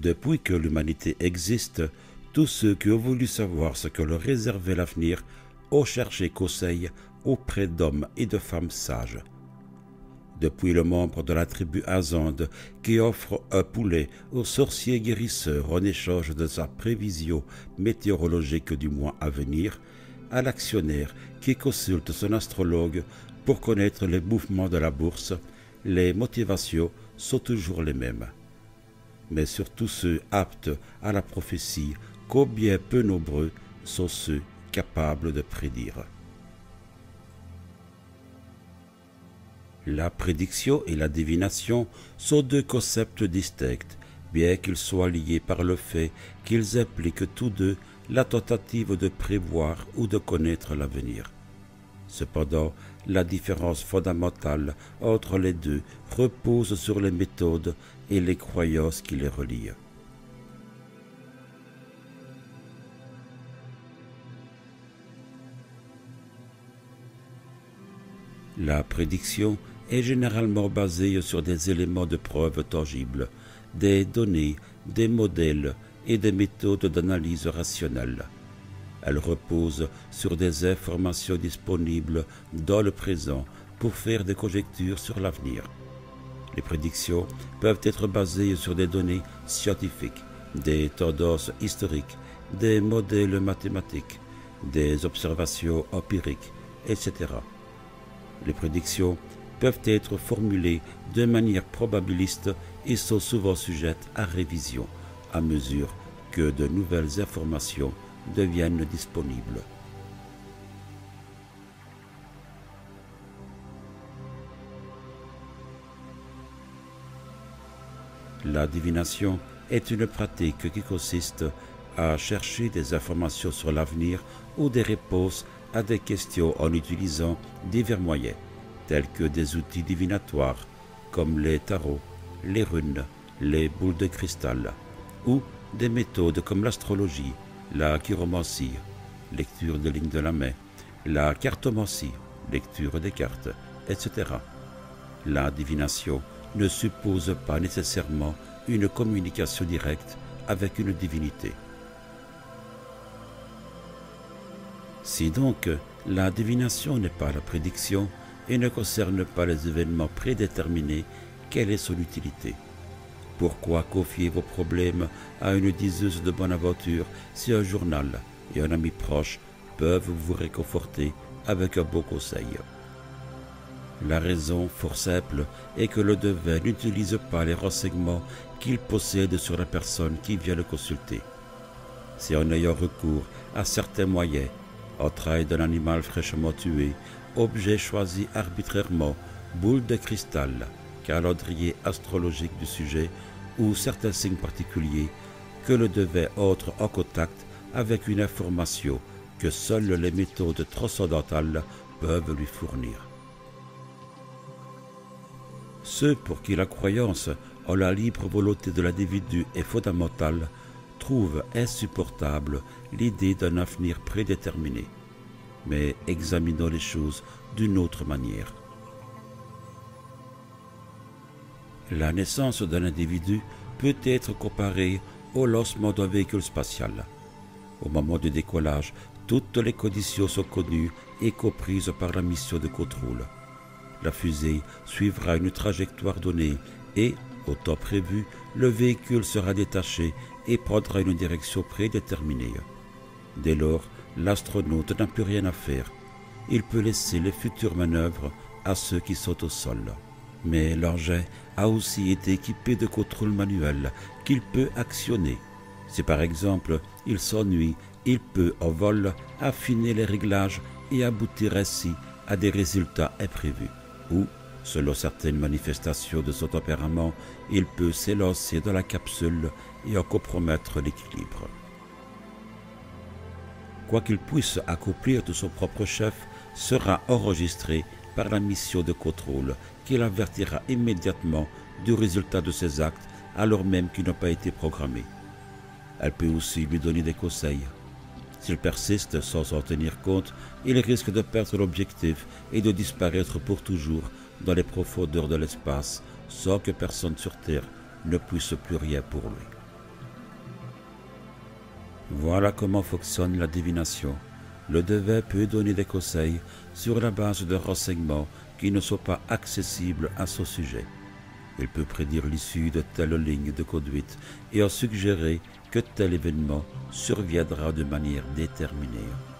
Depuis que l'humanité existe, tous ceux qui ont voulu savoir ce que leur réservait l'avenir ont cherché conseil auprès d'hommes et de femmes sages. Depuis le membre de la tribu Azande qui offre un poulet au sorcier guérisseur en échange de sa prévision météorologique du mois à venir, à l'actionnaire qui consulte son astrologue pour connaître les mouvements de la bourse, les motivations sont toujours les mêmes. Mais surtout ceux aptes à la prophétie, combien peu nombreux sont ceux capables de prédire. La prédiction et la divination sont deux concepts distincts, bien qu'ils soient liés par le fait qu'ils impliquent tous deux la tentative de prévoir ou de connaître l'avenir. Cependant, la différence fondamentale entre les deux repose sur les méthodes et les croyances qui les relient. La prédiction est généralement basée sur des éléments de preuve tangibles, des données, des modèles et des méthodes d'analyse rationnelle. Elle repose sur des informations disponibles dans le présent pour faire des conjectures sur l'avenir. Les prédictions peuvent être basées sur des données scientifiques, des tendances historiques, des modèles mathématiques, des observations empiriques, etc. Les prédictions peuvent être formulées de manière probabiliste et sont souvent sujettes à révision à mesure que de nouvelles informations deviennent disponibles. La divination est une pratique qui consiste à chercher des informations sur l'avenir ou des réponses à des questions en utilisant divers moyens, tels que des outils divinatoires, comme les tarots, les runes, les boules de cristal, ou des méthodes comme l'astrologie, la chiromancie, lecture des lignes de la main, la cartomancie, lecture des cartes, etc. La divination ne suppose pas nécessairement une communication directe avec une divinité. Si donc la divination n'est pas la prédiction et ne concerne pas les événements prédéterminés, quelle est son utilité? Pourquoi confier vos problèmes à une diseuse de bonne aventure si un journal et un ami proche peuvent vous réconforter avec un bon conseil? La raison fort simple est que le devin n'utilise pas les renseignements qu'il possède sur la personne qui vient le consulter. C'est en ayant recours à certains moyens, entrailles d'un animal fraîchement tué, objet choisi arbitrairement, boule de cristal, calendrier astrologique du sujet ou certains signes particuliers, que le devin entre en contact avec une information que seules les méthodes transcendantales peuvent lui fournir. Ceux pour qui la croyance en la libre volonté de l'individu est fondamentale trouvent insupportable l'idée d'un avenir prédéterminé. Mais examinons les choses d'une autre manière. La naissance d'un individu peut être comparée au lancement d'un véhicule spatial. Au moment du décollage, toutes les conditions sont connues et comprises par la mission de contrôle. La fusée suivra une trajectoire donnée et, au temps prévu, le véhicule sera détaché et prendra une direction prédéterminée. Dès lors, l'astronaute n'a plus rien à faire. Il peut laisser les futures manœuvres à ceux qui sont au sol. Mais l'engin a aussi été équipé de contrôles manuels qu'il peut actionner. Si par exemple il s'ennuie, il peut en vol affiner les réglages et aboutir ainsi à des résultats imprévus. Ou, selon certaines manifestations de son tempérament, il peut s'élancer dans la capsule et en compromettre l'équilibre. Quoi qu'il puisse accomplir de son propre chef, sera enregistré par la mission de contrôle qui l'avertira immédiatement du résultat de ses actes alors même qu'ils n'ont pas été programmés. Elle peut aussi lui donner des conseils. S'il persiste sans en tenir compte, il risque de perdre l'objectif et de disparaître pour toujours dans les profondeurs de l'espace sans que personne sur Terre ne puisse plus rien pour lui. Voilà comment fonctionne la divination. Le devin peut donner des conseils sur la base de renseignements qui ne sont pas accessibles à son sujet. Il peut prédire l'issue de telle ligne de conduite et en suggérer que tel événement surviendra de manière déterminée.